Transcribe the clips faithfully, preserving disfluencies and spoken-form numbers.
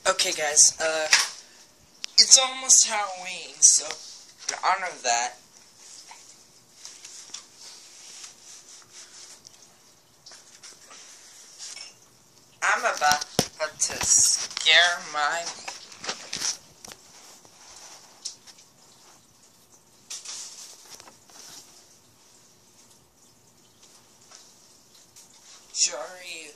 Okay, guys, uh, it's almost Halloween, so in honor of that, I'm about to scare my Sorry.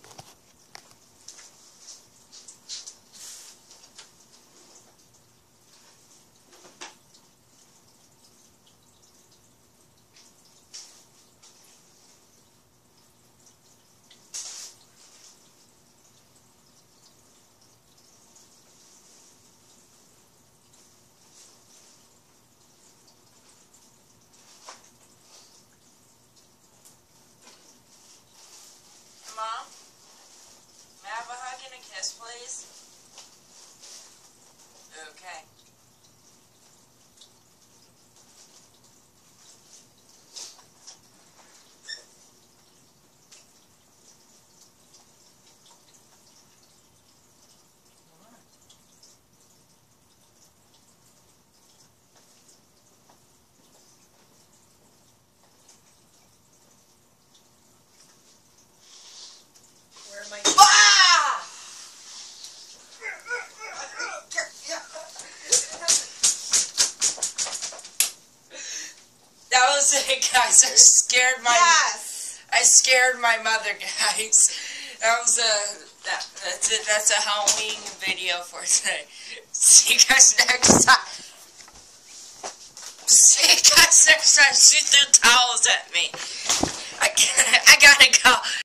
Mom? May I have a hug and a kiss, please? Okay. Where am I? Ah! That was it, guys. I scared my. Yes. I scared my mother, guys. That was a. That, that's it. That's a Halloween video for today. See you guys next time. See you guys next time. She threw towels at me. I, I gotta go.